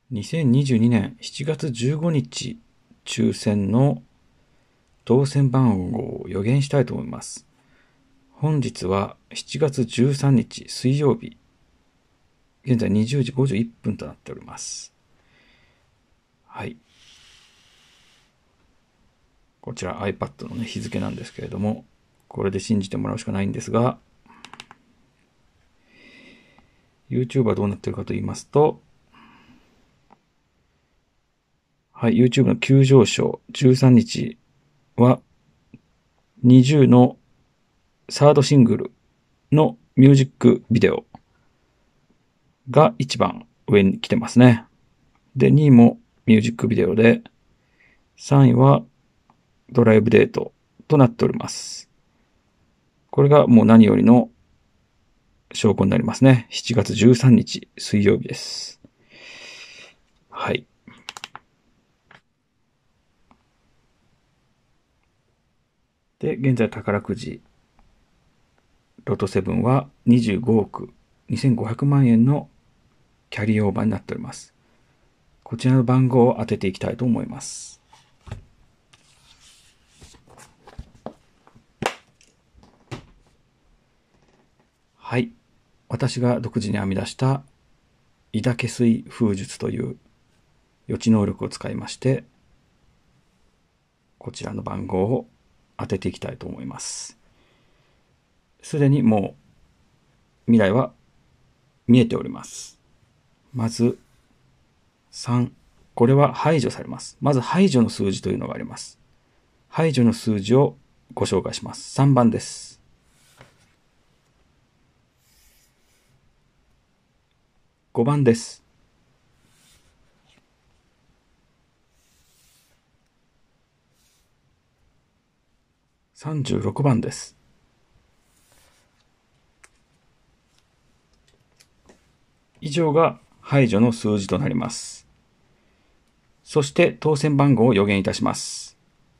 2022年7月15日抽選の当選番号を予言したいと思います。本日は7月13日水曜日、現在20時51分となっております。はい。こちら iPad のね、日付なんですけれども、これで信じてもらうしかないんですが、YouTube はどうなっているかと言いますと、はい、YouTube の急上昇、13日は20のサードシングルのミュージックビデオが一番上に来てますね。で、2位もミュージックビデオで、3位はドライブデートとなっております。これがもう何よりの証拠になりますね。7月13日水曜日です。はい。で、現在宝くじ、ロト7は25億2500万円のキャリーオーバーになっております。こちらの番号を当てていきたいと思います。はい。私が独自に編み出した井田下水風術という予知能力を使いまして、こちらの番号を当てていきたいと思います。すでにもう未来は見えております。まず3。これは排除されます。まず排除の数字というのがあります。排除の数字をご紹介します。3番です。5番です。36番です。以上が排除の数字となります。そして当選番号を予言いたします。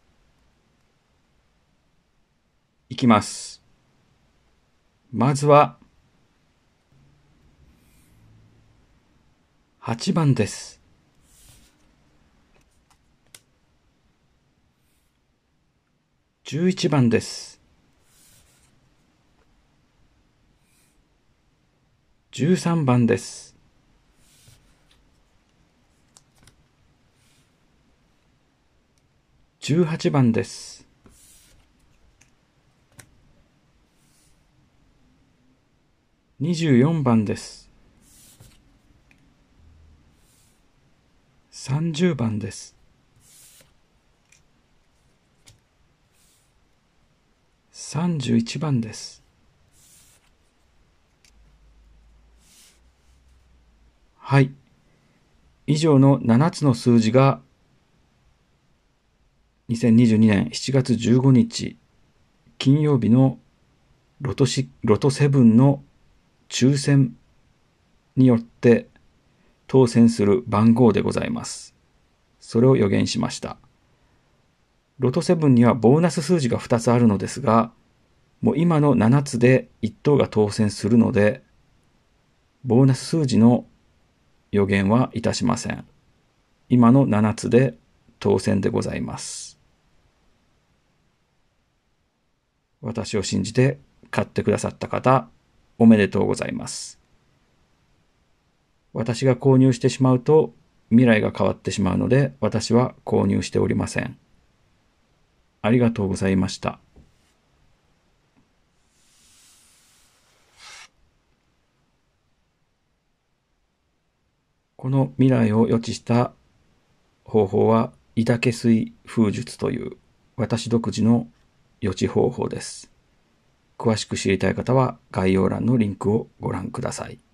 いきます。まずは8番です。11番です。13番です。18番です。24番です。30番です。31番です。はい。以上の7つの数字が2022年7月15日金曜日のロト7の抽選によって当選する番号でございます。それを予言しました。ロト7にはボーナス数字が2つあるのですが、もう今の7つで1等が当選するので、ボーナス数字の予言はいたしません。今の7つで当選でございます。私を信じて買ってくださった方、おめでとうございます。私が購入してしまうと未来が変わってしまうので、私は購入しておりません。ありがとうございました。この未来を予知した方法は、井田下水風術という私独自の予知方法です。詳しく知りたい方は概要欄のリンクをご覧ください。